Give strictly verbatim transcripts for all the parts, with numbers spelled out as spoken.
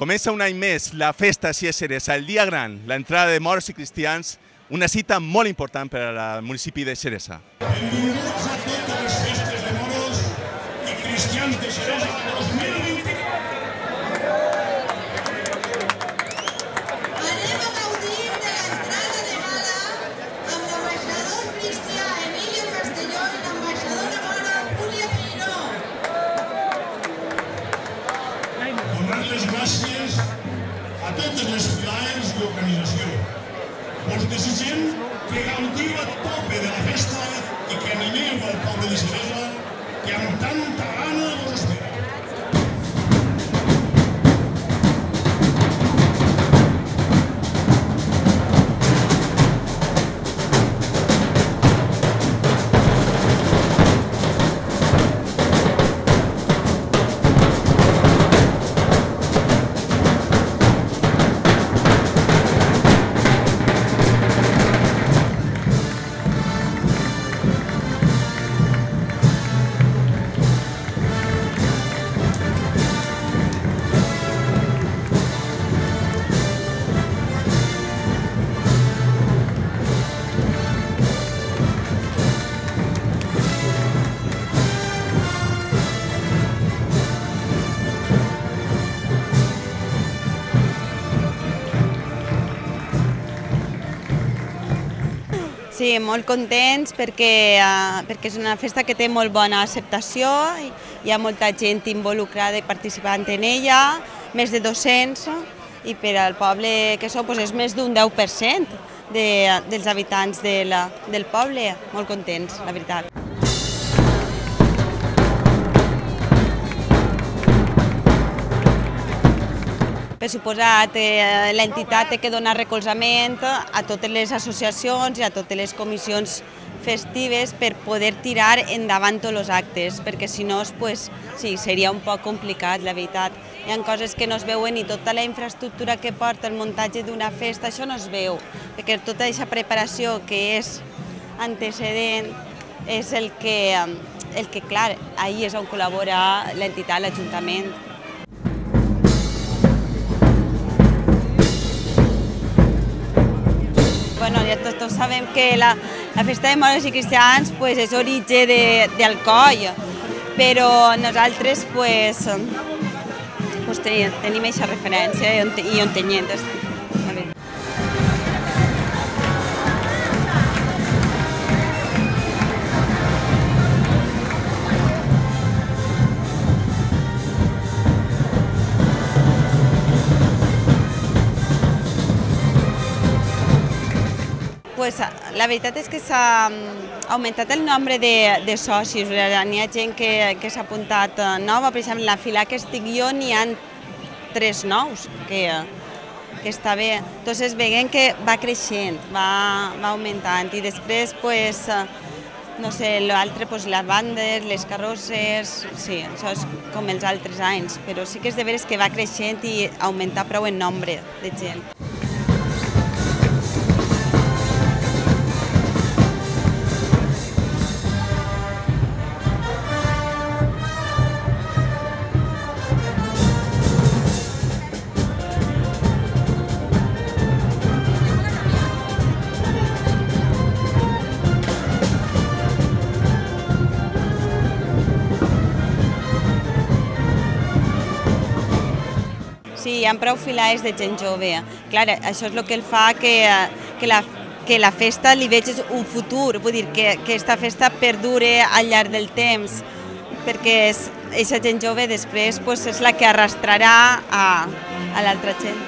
Comença un any més la festa Sia Xeresa, el dia gran, l'entrada de moros i cristians, una cita molt important per al municipi de Xeresa. Benvinguts a totes les festes de moros i cristians de Xeresa dos mil vint-i-quatre. Anem a gaudir de l'entrada de gala amb l'ambaixador cristià Emilio Castelló i l'ambaixadora mora Júlia Miró. Donar les gràcies a totes les filades i organització. Us desitgem que gaudiu a tope de la festa i que animeu al poble de Xeresa que amb tanta gana vos espera. Sí, molt contents perquè, uh, perquè és una festa que té molt bona acceptació, hi ha molta gent involucrada i participant en ella, més de dos-cents, i per al poble que som doncs és més d'un deu per cent de, dels habitants de la, del poble, molt contents, la veritat. Per suposat, eh, l'entitat té que donar recolzament a totes les associacions i a totes les comissions festives per poder tirar endavant tots els actes, perquè si no pues, sí, seria un poc complicat, la veritat. Hi ha coses que no es veuen i tota la infraestructura que porta el muntatge d'una festa, això no es veu, perquè tota aquesta preparació que és antecedent és el que, el que clar, ahir és on col·labora l'entitat, l'Ajuntament. Bueno, ja tots, tots sabem que la, la festa de moros i cristians pues, és origen d'Alcoi, però nosaltres pues, pues, tenim aquesta referència i on tenim. Pues, la veritat és que s'ha augmentat el nombre de, de socis, n'hi ha gent que, que s'ha apuntat nova, per exemple, en la fila que estic jo n'hi ha tres nous, que, que està bé. Entonces veiem que va creixent, va, va augmentant i després, pues, no sé, l'altre, pues, les bandes, les carrosses, sí, això és com els altres anys, però sí que és de veres que va creixent i augmentar prou en nombre de gent. Sí, hi ha prou filades de gent jove. Clar, això és el que el fa que, que, la, que la festa li veig un futur, vull dir, que, que aquesta festa perdure al llarg del temps, perquè aquesta gent jove després pues, és la que arrastrarà a, a l'altra gent.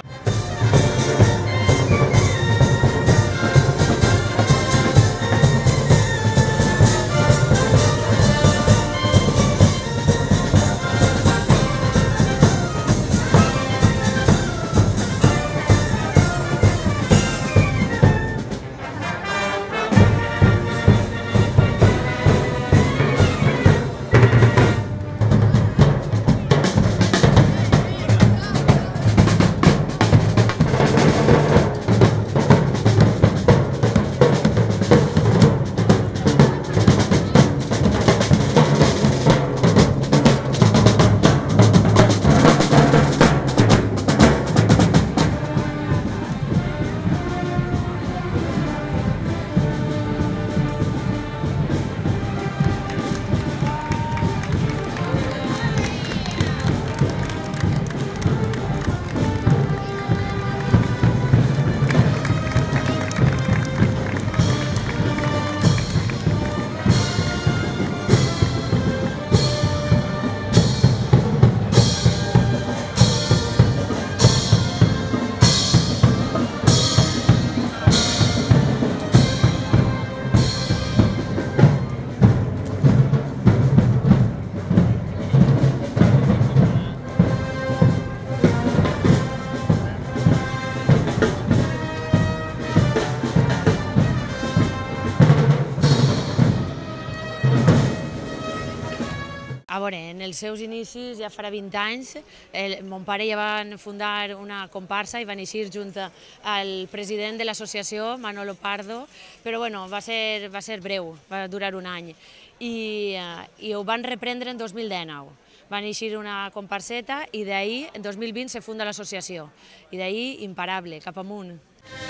A veure, en els seus inicis, ja farà vint anys, mon pare ja van fundar una comparsa i van eixir junt al president de l'associació, Manolo Pardo, però bueno, va ser breu, va durar un any, i ho van reprendre en dos mil dinou. Van eixir una comparseta i d'ahir, en dos mil vint, se funda l'associació, i d'ahir imparable, cap amunt.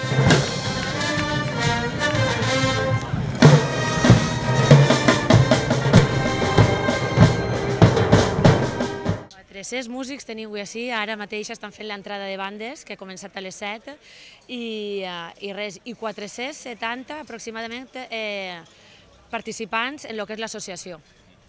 quatre-cents músics teniu avui així, ara mateix estan fent l'entrada de bandes, que ha començat a les set, i res, i quatre-cents setanta aproximadament participants en el que és l'associació.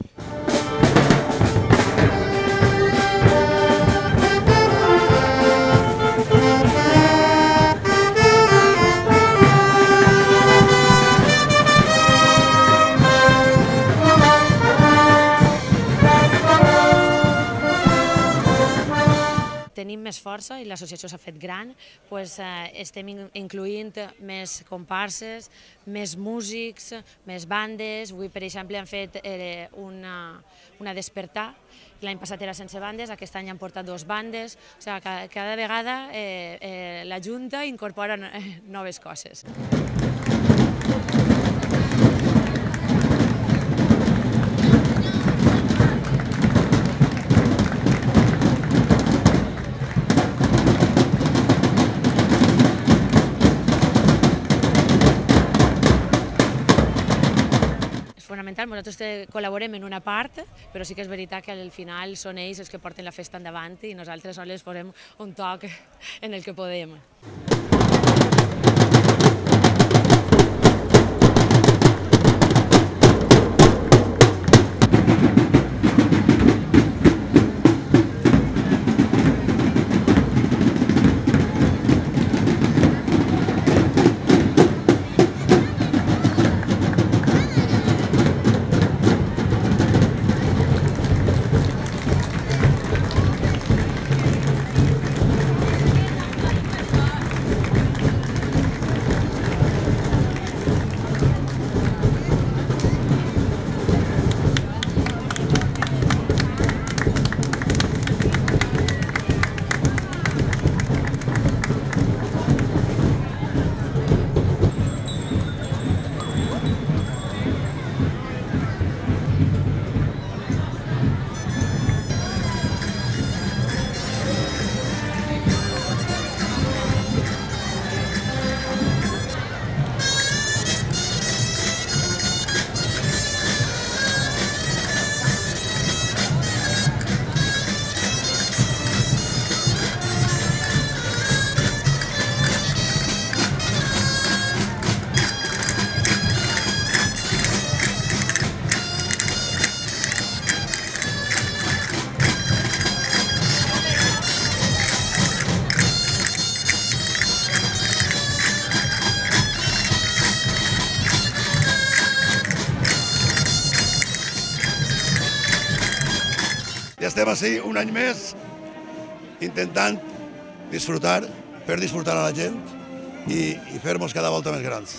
Tenim més força i l'associació s'ha fet gran, estem incloent més comparses, més músics, més bandes. Avui, per exemple, han fet una despertar, l'any passat era sense bandes, aquest any han portat dues bandes, o sigui, cada vegada la Junta incorpora noves coses. Nosaltres col·laborem en una part, però sí que és veritat que al final són ells els que porten la festa endavant i nosaltres sols posem un toc en el que podem. I estem així un any més intentant disfrutar, fer disfrutar a la gent i fer-nos cada volta més grans.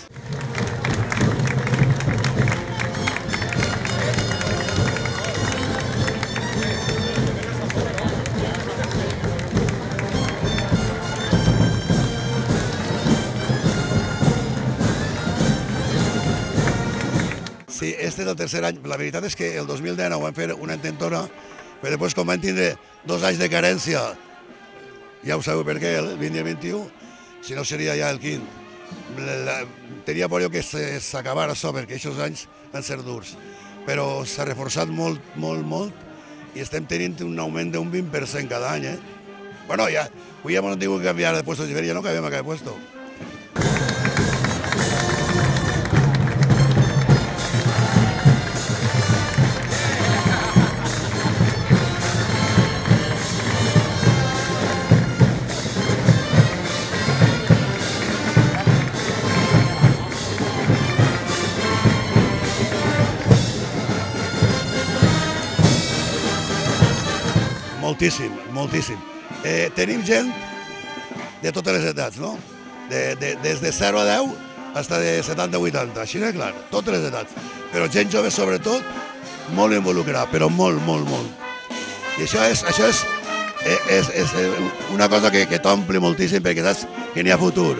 Sí, este és el tercer any. La veritat és que el dos mil dinou vam fer una intentona, però després, com vam tindre dos anys de carència, ja ho sabeu per què, el vint i el vint-i-u, si no seria ja el quint. Tenia por jo que s'acabara això, perquè aquests anys van ser durs. Però s'ha reforçat molt, molt, molt, i estem tenint un augment d'un vint per cent cada any. Bueno, ja, avui ja m'ho han tingut que canviar de puesto, ja no canviem a cada puesto. Moltíssim, moltíssim. Tenim gent de totes les edats, no? Des de zero a deu fins de setanta a vuitanta, així de clar, totes les edats. Però gent jove, sobretot, molt involucrada, però molt, molt, molt. I això és, això és, és, és una cosa que, que t'omple moltíssim perquè saps que n'hi ha futur.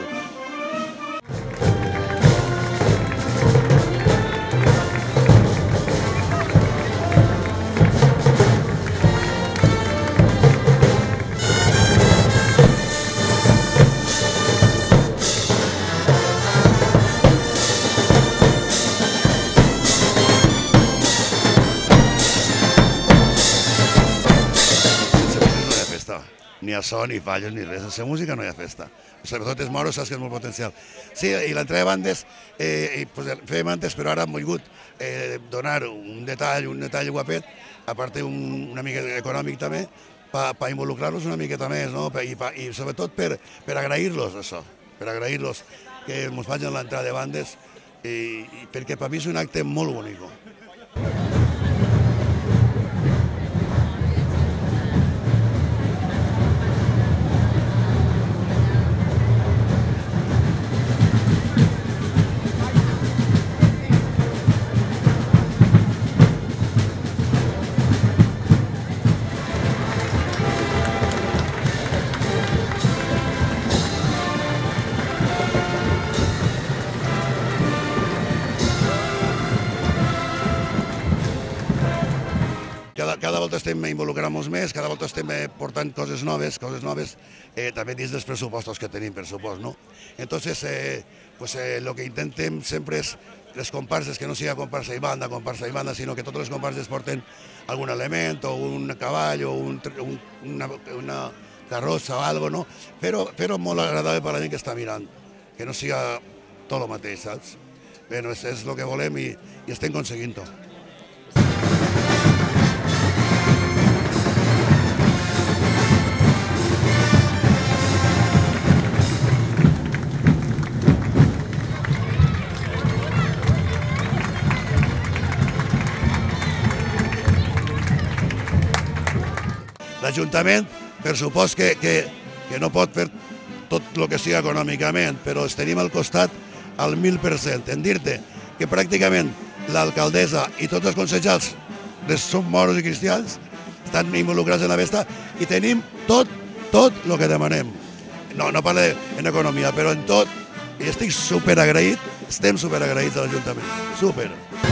Ni ha so, ni falles, ni res. Sense música no hi ha festa. Sobretot els moros saps que és molt potencial. Sí, i l'entrada de bandes, eh, pues, fèiem antes, però ara hem volgut eh, donar un detall, un detall guapet, a part un, una mica econòmic també, per pa involucrar-los una miqueta més, no? I, pa, i sobretot per, per agrair-los això, per agrair-los que ens facin l'entrada de bandes, i, i perquè per mi és un acte molt bonic. Cada, cada volta estem involucrant-nos més, cada volta estem portant coses noves, coses noves, eh, també dins dels pressupostos que tenim, per supost, no? Entonces, eh, pues, eh, lo que intentem sempre és les comparses, que no siga comparsa i banda, comparsa i banda, sinó que totes les comparses porten algun element, o un cavall, o un, un, una, una carrossa o algo, no? Però, però molt agradable per a la gent que està mirant, que no siga tot el mateix, saps? Bé, no, és, és el que volem i, i estem aconseguint-ho. L'Ajuntament, per supost que, que, que no pot fer tot el que sigui econòmicament, però els tenim al costat al mil per cent. En dir-te que pràcticament l'alcaldessa i tots els consellers som moros i cristians, estan involucrats en la festa i tenim tot, tot el que demanem. No, no parlo en economia, però en tot, i estic superagraït, estem superagraïts a l'Ajuntament, super.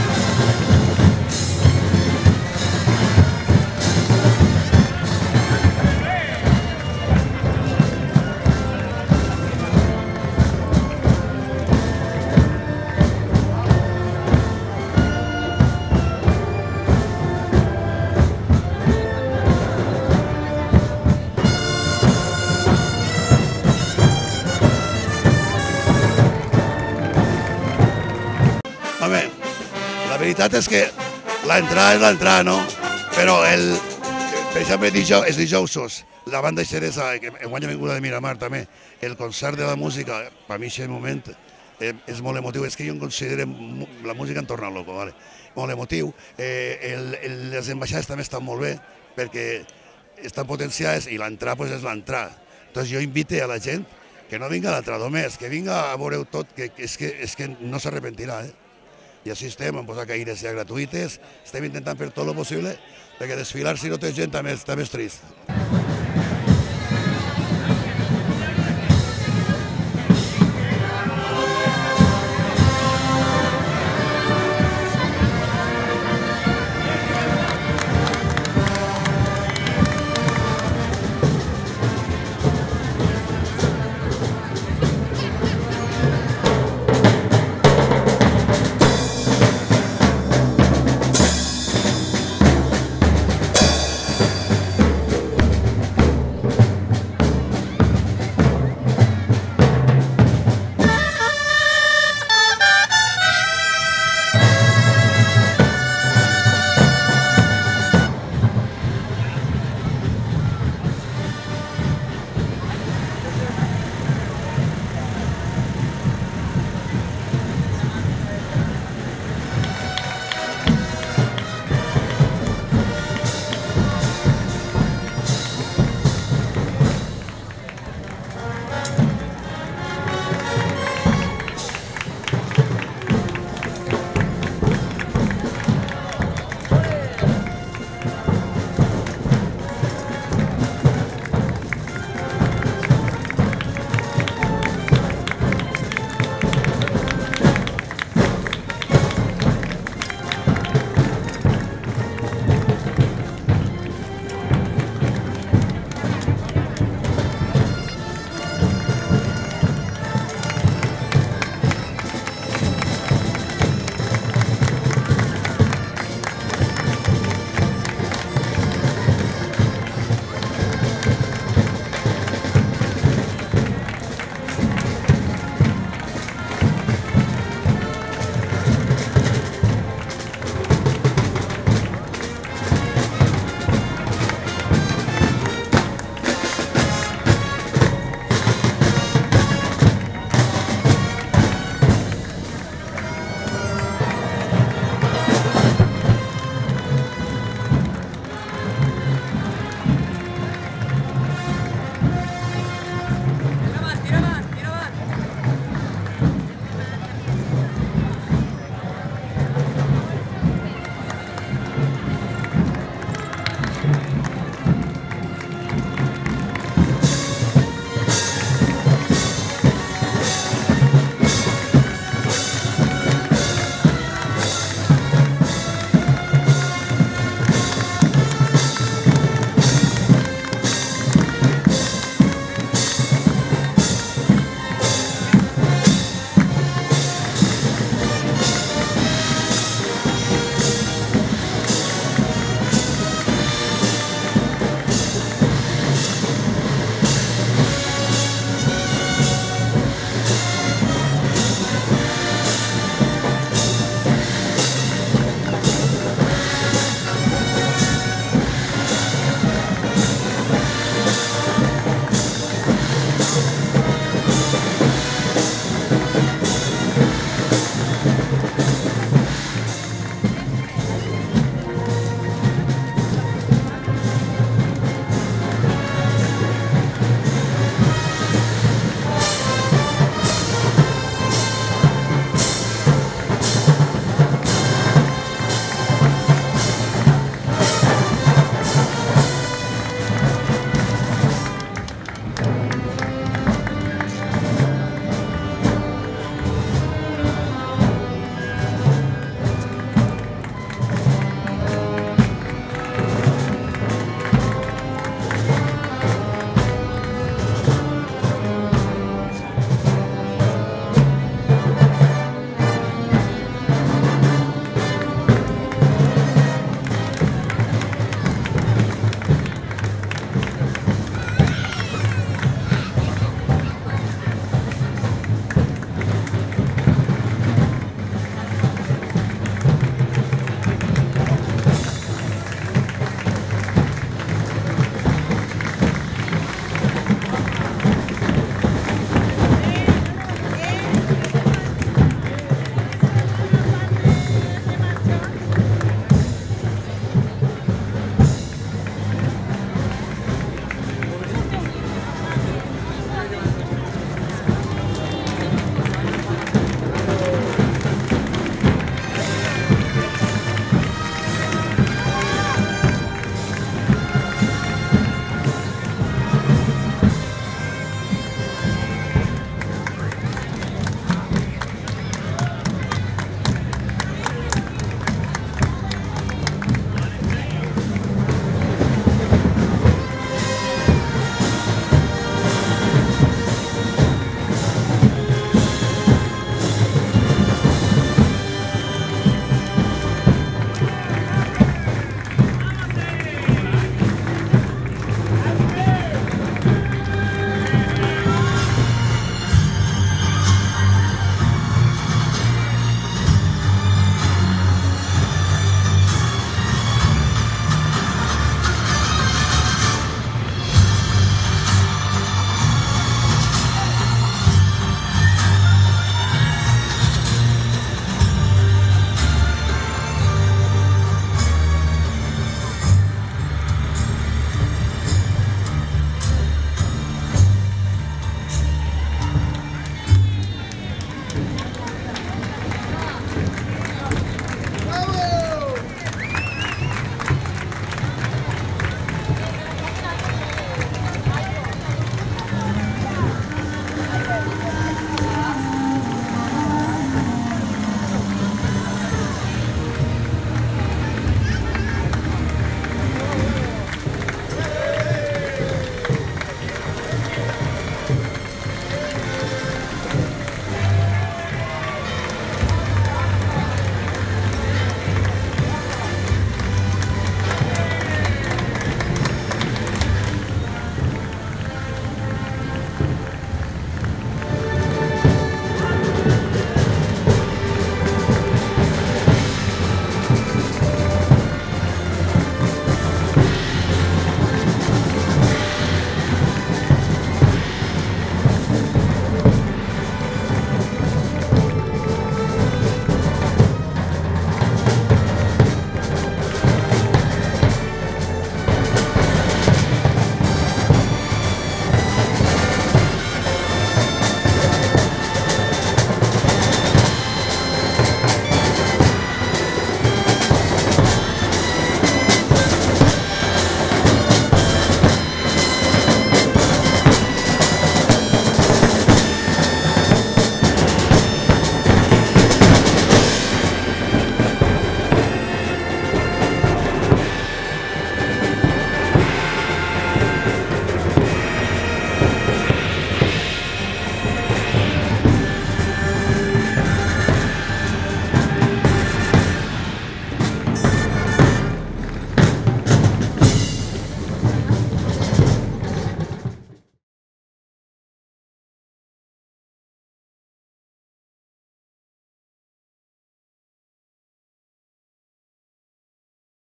Home, la veritat és que l'entrada és l'entrada, no? Però, el, per exemple, dijous, els dijousos, la banda Xeresa, que enguany ha vingut de Miramar també, el concert de la música, per mi aquest moment eh, és molt emotiu, és que jo em considero la música en torna loco, vale? Molt emotiu. Eh, el, el, les ambaixades també estan molt bé, perquè estan potenciades i l'entrada pues, és l'entrada. Entonces jo invite a la gent que no vinga a l'entrada només, que vinga a veure tot, que, que, és, que, és que no s'arrepentirà, eh? I així estem, hem posat caires ja gratuïtes, estem intentant fer tot el possible perquè desfilar si no té gent també és trist.